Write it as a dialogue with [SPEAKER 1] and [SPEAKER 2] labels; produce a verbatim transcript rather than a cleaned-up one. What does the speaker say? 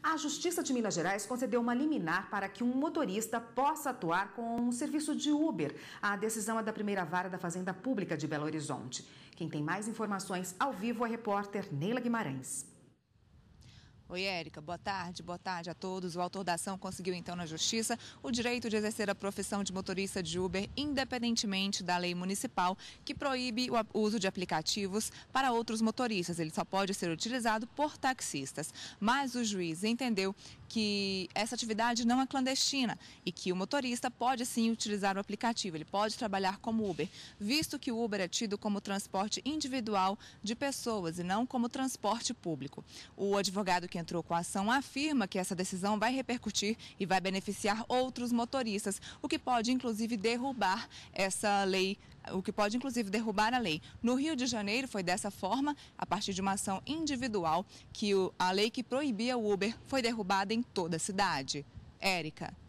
[SPEAKER 1] A Justiça de Minas Gerais concedeu uma liminar para que um motorista possa atuar com um serviço de Uber. A decisão é da primeira vara da Fazenda Pública de Belo Horizonte. Quem tem mais informações ao vivo é a repórter Neila Guimarães.
[SPEAKER 2] Oi, Érica. Boa tarde. Boa tarde a todos. O autor da ação conseguiu, então, na Justiça, o direito de exercer a profissão de motorista de Uber, independentemente da lei municipal, que proíbe o uso de aplicativos para outros motoristas. Ele só pode ser utilizado por taxistas. Mas o juiz entendeu que essa atividade não é clandestina e que o motorista pode, sim, utilizar o aplicativo. Ele pode trabalhar como Uber, visto que o Uber é tido como transporte individual de pessoas e não como transporte público. O advogado que entrou com a ação afirma que essa decisão vai repercutir e vai beneficiar outros motoristas, o que pode inclusive derrubar essa lei, o que pode inclusive derrubar a lei. No Rio de Janeiro foi dessa forma, a partir de uma ação individual, que a lei que proibia o Uber foi derrubada em toda a cidade. Érica.